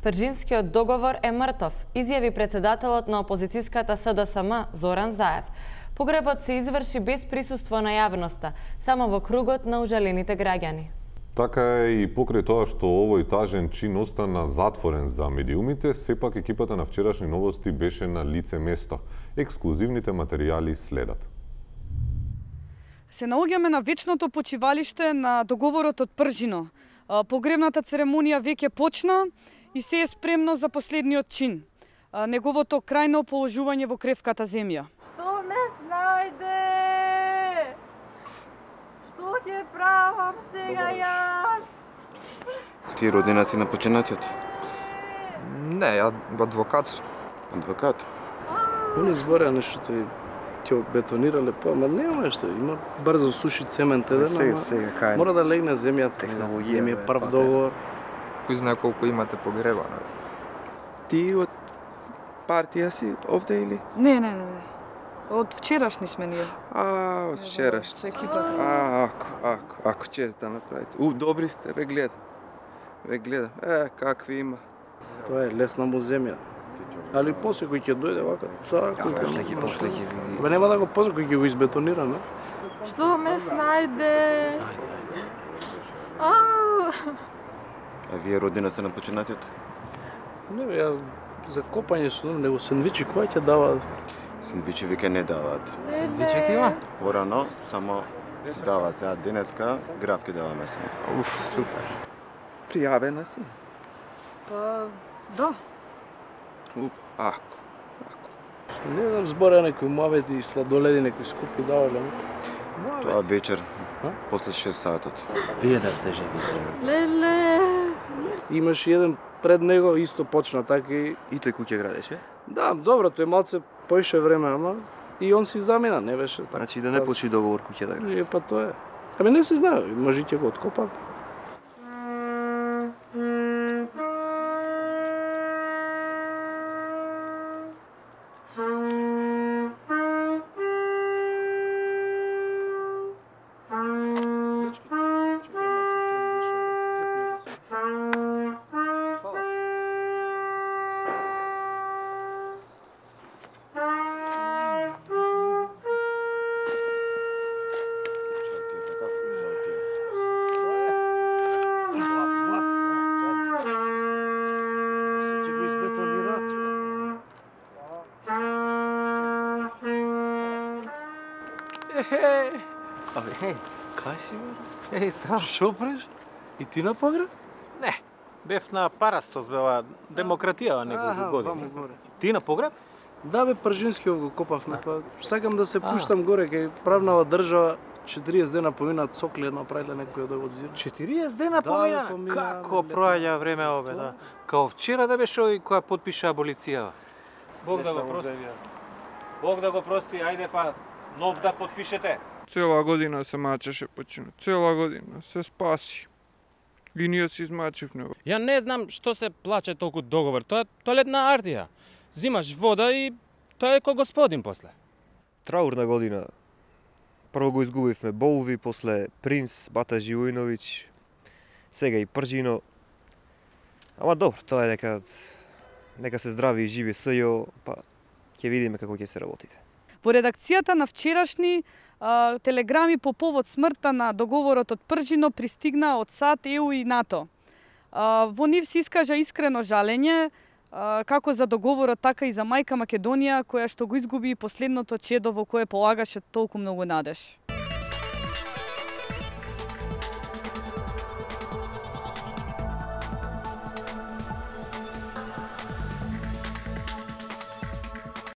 Пржинскиот договор е мртов, изјави председателот на опозицијската СДСМ Зоран Заев. Погребот се изврши без присуство на јавноста, само во кругот на ужалените граѓани. Така е и покрај тоа што овој тажен чин остана затворен за медиумите, сепак екипата на вчерашни новости беше на лице место. Ексклузивните материјали следат. Се наоѓаме на вечното почивалиште на договорот од Пржино. Погребната церемонија веќе почна и се е спремно за последниот чин. Неговото крајно положување во кревката земја. Што ме снајде? Што ќе правам сега јас? Ти роднина си на починатиот? Не, адвокат сум. Адвокат? Они збореа нештото и ќе бетонирале по, ама нема што, има брзо суши цемент еден, Сега кај мора да легне земјата. Технологија, Ми е бе, прв па, договор. Кој знае колку имате погребано? Ти од партија си овде или? Не. Од вчерашни сме ние. Од вчерашни. Со екипата. Ако чест да направите. Добри сте, ве гледам. Какви има. Тоа е лесна му земја. Али после кој ќе дојде вака, После ќе Бе нема да го после кој ќе го избетонираме. Што ме снајде? А вие роднина се на починатиот? Не бе, ја за копање сум, него сендвичи кој ќе дава? Сендвичи веќе не даваат. Сендвичи ќе има? Порано само се дава сега денеска, гравки даваме само. Уф, супер. Пријавена си? Па, да. Ако. Не знам, збореа некои муавети и сладоледи, некои скупи давале. Тоа вечер, после 6 сатот. Вие да сте жени. Леле. Имаше еден пред него, исто почна така и... И тој куќе градеше? Да, добро, тој малце поише време, ама и он си замина, не беше така. Значи да не почни договор куќе да гради. Па тоа е. Ами не се знае, може ќе го откопат. Кај си, бе? Еј, здраво. Шо преш? И ти на погреб? Не, бев на Парастос, бева демократија неколку години. Ти на погреб? Да бе, Пржинскиот го копавме, па сакам да се пуштам горе кај правнава држава. 40 дена помина цокли направиле некој да го одзира. 40 дена помина? помина, Како лето. проаѓа време ове, да. Као вчера да беше овој која потпиша аболицијава. Бог да го прости. Бог да го прости, ајде па нов да потпишете. Цела година се мачеше почина. Цела година се спаси. И ние се измачивме. Ја не знам што се плаче толку договор. Тоа е тоалетна артија. Зимаш вода и тоа е ко господин после. Траурна година. Прво го изгубивме Боуви, после Принц, Бата Живојновиќ, сега и Пржино. Ама добро, тоа е нека се здрави и живи СЈО, па ќе видиме како ќе се работите. Во редакцијата на вчерашни телеграми по повод смртта на договорот од Пржино пристигна од САД, ЕУ и НАТО. Во нив се искажа искрено жалење, како за договорот, така и за мајка Македонија, која што го изгуби последното чедо во кое полагаше толку многу надеж.